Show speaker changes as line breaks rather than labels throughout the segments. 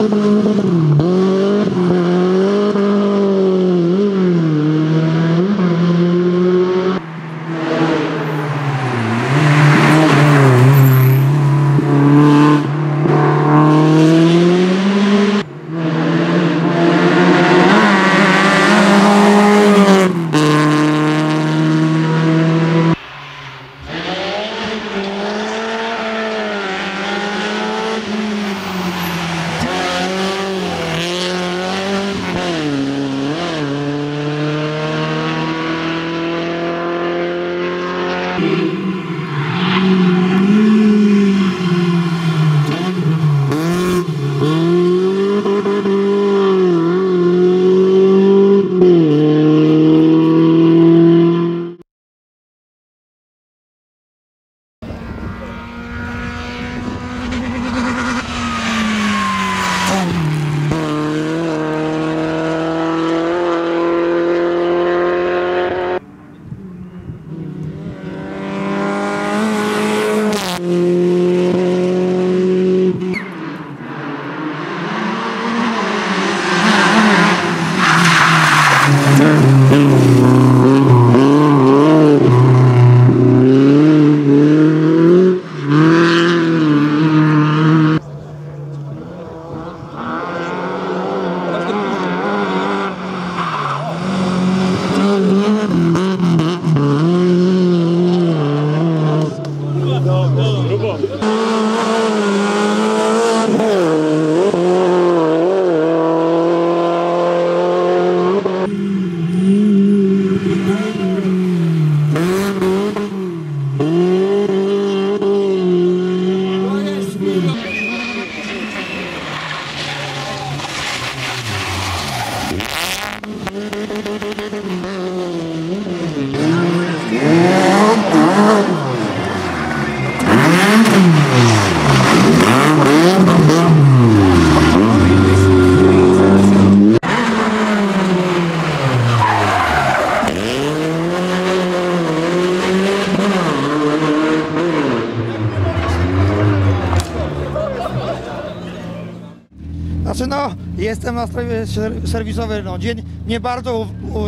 Znaczy jestem na strefie serwisowej, dzień nie bardzo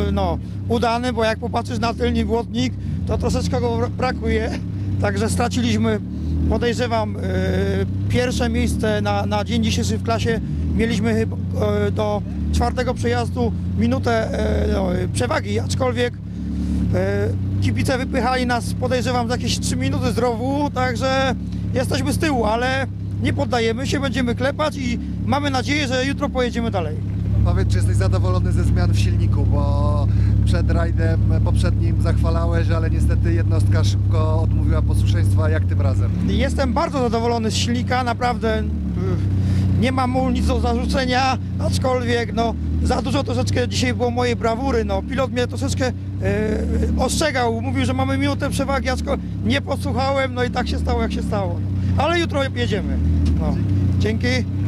udany, bo jak popatrzysz na tylny błotnik, to troszeczkę go brakuje, także straciliśmy, podejrzewam, pierwsze miejsce na dzień dzisiejszy w klasie. Mieliśmy do czwartego przejazdu minutę przewagi, aczkolwiek kibice wypychali nas, podejrzewam, za jakieś 3 minuty z rowu, także jesteśmy z tyłu, ale nie poddajemy się, będziemy klepać i mamy nadzieję, że jutro pojedziemy dalej.
Powiedz, czy jesteś zadowolony ze zmian w silniku, bo przed rajdem poprzednim zachwalałeś, ale niestety jednostka szybko odmówiła posłuszeństwa. Jak tym razem?
Jestem bardzo zadowolony z silnika, naprawdę nie mam mu nic do zarzucenia, aczkolwiek za dużo troszeczkę dzisiaj było mojej brawury. Pilot mnie troszeczkę ostrzegał, mówił, że mamy minutę przewagi, aczkolwiek nie posłuchałem, i tak się stało, jak się stało. Ale jutro jedziemy. Dzięki.